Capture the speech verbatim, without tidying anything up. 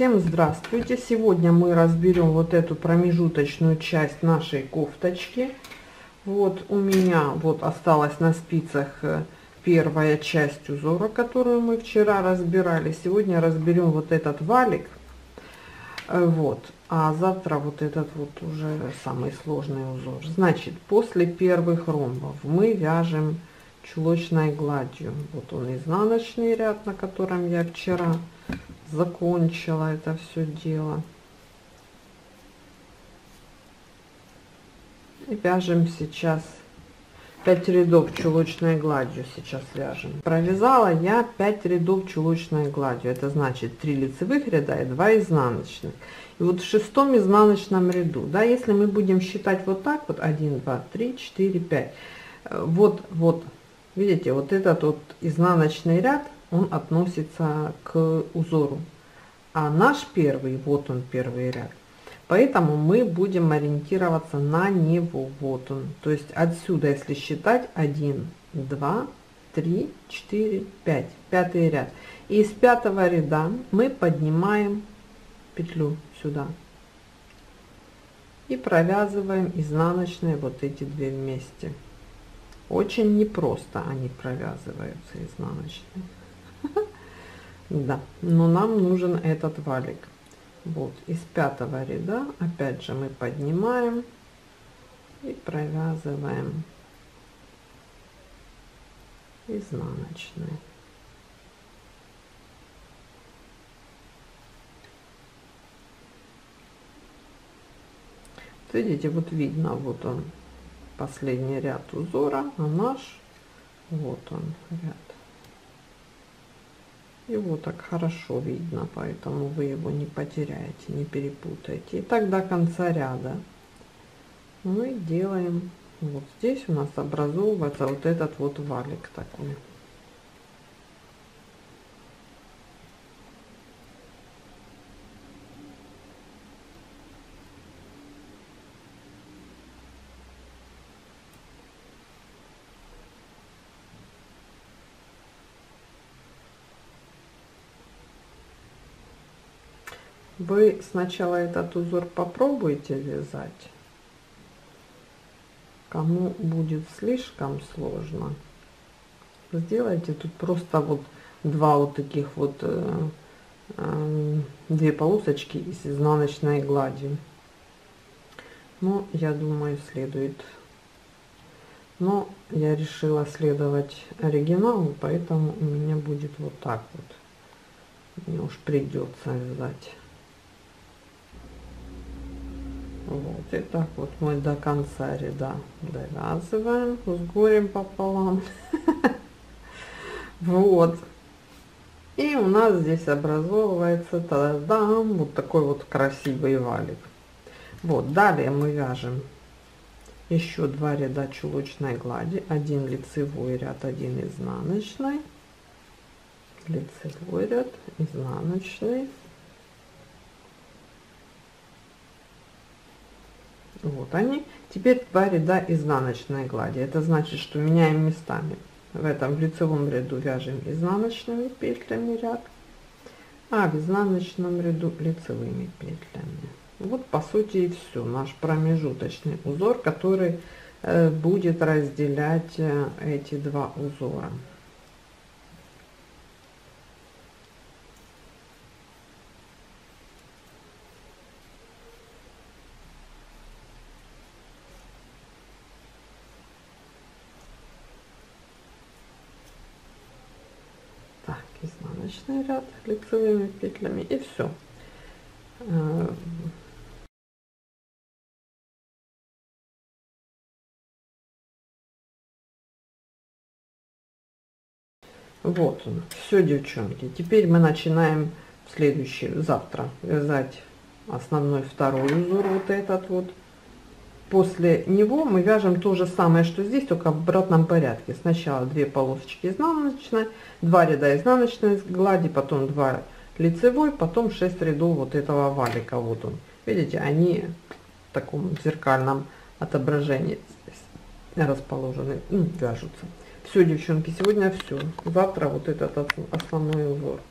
Всем здравствуйте! Сегодня мы разберем вот эту промежуточную часть нашей кофточки. Вот у меня вот осталась на спицах первая часть узора, которую мы вчера разбирали. Сегодня разберем вот этот валик. Вот. А завтра вот этот вот уже самый сложный узор. Значит, после первых ромбов мы вяжем чулочной гладью. Вот он, изнаночный ряд, на котором я вчера закончила это все дело. И вяжем сейчас пять рядов чулочной гладью. Сейчас вяжем. Провязала я пять рядов чулочной гладью. Это значит три лицевых ряда и два изнаночных. И вот в шестом изнаночном ряду, да, если мы будем считать вот так вот, один, два, три, четыре, пять, вот, вот, видите, вот этот вот изнаночный ряд, он относится к узору, а наш первый, вот он первый ряд, поэтому мы будем ориентироваться на него. Вот он, то есть отсюда, если считать, один, два, три, четыре, пять, пятый ряд, и из пятого ряда мы поднимаем петлю сюда и провязываем изнаночные вот эти две вместе. Очень непросто они провязываются, изнаночные. Да, но нам нужен этот валик. Вот из пятого ряда опять же мы поднимаем и провязываем изнаночные. Видите, вот видно, вот он, последний ряд узора, а наш, вот он ряд. Его так хорошо видно, поэтому вы его не потеряете, не перепутаете. И так до конца ряда мы делаем, вот здесь у нас образовывается вот этот вот валик такой. Вы сначала этот узор попробуйте вязать. Кому будет слишком сложно, сделайте тут просто вот два вот таких вот э, э, две полосочки из изнаночной глади. Но я думаю, следует. Но я решила следовать оригиналу, поэтому у меня будет вот так вот. Мне уж придется вязать. Вот, и так вот мы до конца ряда довязываем с горем пополам. Вот, и у нас здесь образовывается, та-дам, вот такой вот красивый валик. Вот, далее мы вяжем еще два ряда чулочной глади, один лицевой ряд, один изнаночный, лицевой ряд, изнаночный. Вот они. Теперь два ряда изнаночной глади. Это значит, что меняем местами. В этом в лицевом ряду вяжем изнаночными петлями ряд, а в изнаночном ряду лицевыми петлями. Вот по сути и все. Наш промежуточный узор, который э, будет разделять э, эти два узора. Изнаночный ряд лицевыми петлями, и все. Вот он, все, девчонки. Теперь мы начинаем в следующий, завтра вязать основной второй узор, вот этот вот. После него мы вяжем то же самое, что здесь, только в обратном порядке. Сначала две полосочки изнаночной, два ряда изнаночной глади, потом два лицевой, потом шесть рядов вот этого валика. Вот он, видите, они в таком зеркальном отображении расположены, ну, вяжутся. Все, девчонки, сегодня все. Завтра вот этот основной узор.